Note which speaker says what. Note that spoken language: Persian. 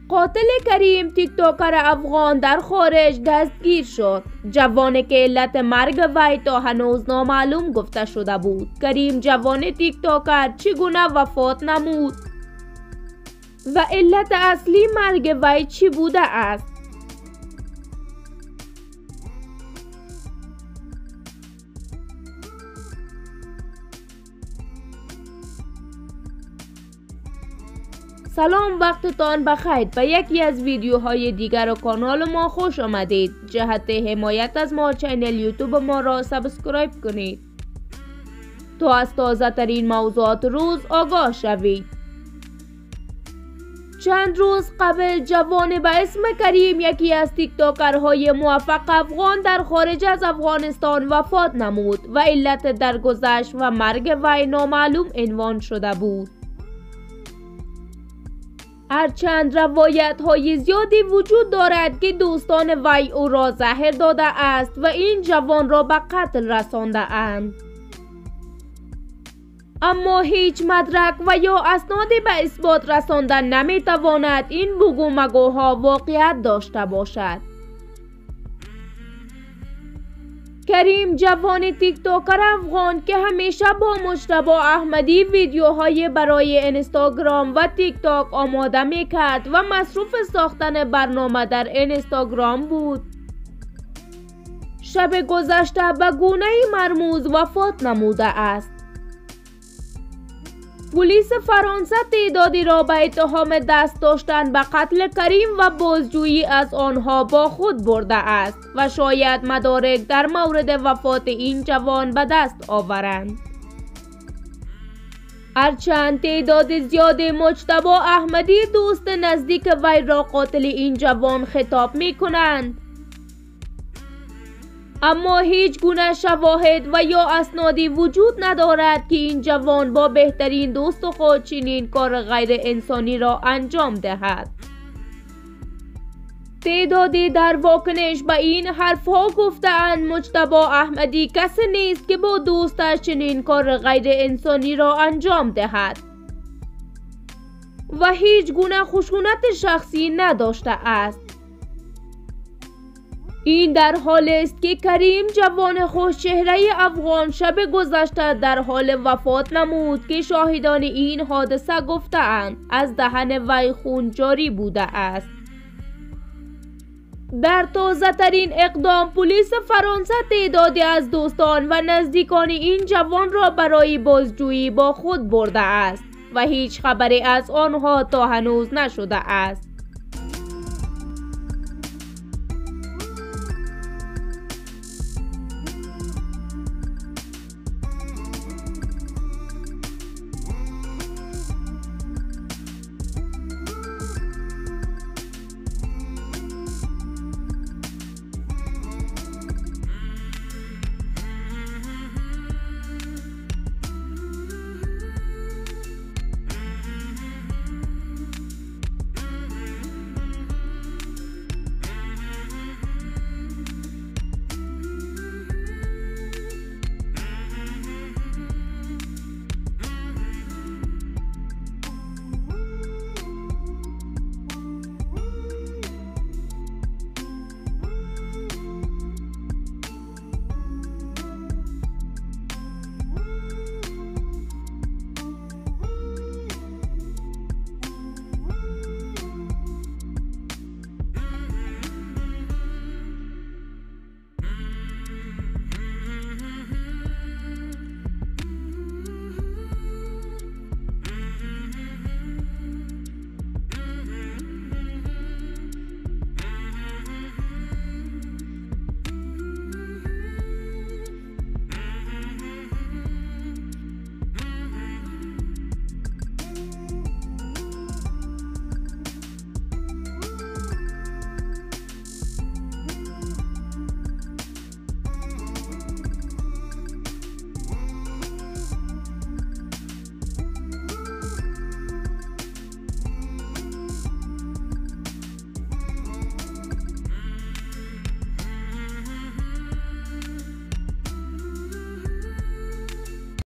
Speaker 1: قاتل کریم تیک توکر افغان در خارج دستگیر شد. جوانی که علت مرگ وی تا هنوز نامعلوم گفته شده بود. کریم جوان تیک توکر چگونه وفات نمود و علت اصلی مرگ وی چی بوده است؟ سلام، وقتتان بخیر. به یکی از ویدیوهای دیگر کانال ما خوش آمدید. جهت حمایت از ما چینل یوتیوب ما را سابسکرایب کنید تا از تازه ترین موضوعات روز آگاه شوید. چند روز قبل جوان به اسم کریم، یکی از تیک توکرهای موفق افغان در خارج از افغانستان وفات نمود و علت درگذشت و مرگ وی نامعلوم عنوان شده بود. هرچند روایت های زیادی وجود دارد که دوستان وی او را زهر داده است و این جوان را به قتل رسانده اند، اما هیچ مدرک و یا اسنادی به اثبات رساندن نمی تواند این بگو مگوها واقعیت داشته باشد. کریم جوان تیک توکر افغان که همیشه با مجتبی احمدی ویدیوهای برای اینستاگرام و تیک توک آماده می کرد و مصروف ساختن برنامه در اینستاگرام بود، شب گذشته به گونه مرموز وفات نموده است. پلیس فرانسه تعدادی را به اتهام دست داشتن به قتل کریم و بازجویی از آنها با خود برده است و شاید مدارک در مورد وفات این جوان به دست آورند. هرچند تعداد زیاد مجتبی احمدی دوست نزدیک وی را قاتل این جوان خطاب می کنند، اما هیچ گونه شواهد و یا اسنادی وجود ندارد که این جوان با بهترین دوست خود چنین کار غیر انسانی را انجام دهد. تعدادی در واکنش به این حرفها گفته‌اند مجتبی احمدی کسی نیست که با دوستش چنین کار غیر انسانی را انجام دهد و هیچ گونه خشونت شخصی نداشته است. این در حال است که کریم جوان خوشچهره افغان شب گذشته در حال وفات نمود که شاهدان این حادثه گفته‌اند از دهن وی خون جاری بوده است. در تازه ترین اقدام پلیس فرانسه تعدادی از دوستان و نزدیکان این جوان را برای بازجویی با خود برده است و هیچ خبری از آنها تا هنوز نشده است.